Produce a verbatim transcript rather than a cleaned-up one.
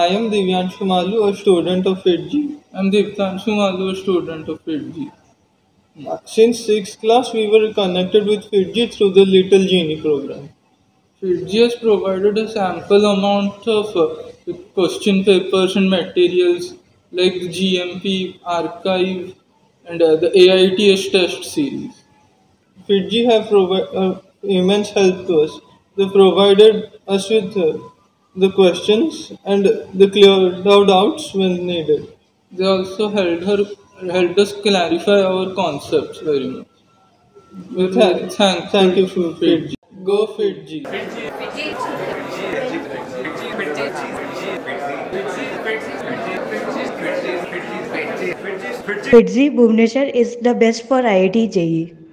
I am Deevyanshu Malu, a student of FIITJEE. I am Deeptanshu Malu, a student of FIITJEE. Since sixth class, we were connected with FIITJEE through the Little Genie program. FIITJEE has provided a sample amount of uh, question papers and materials like the G M P archive and uh, the A I T S test series. FIITJEE have provided uh, immense help to us. They provided us with uh, the questions and they cleared our doubts when needed. They also helped her helped us clarify our concepts very much. We thank, thank, thank you for FIITJEE. Go FIITJEE. FIITJEE Bhubaneswar is the best for I I T J E E.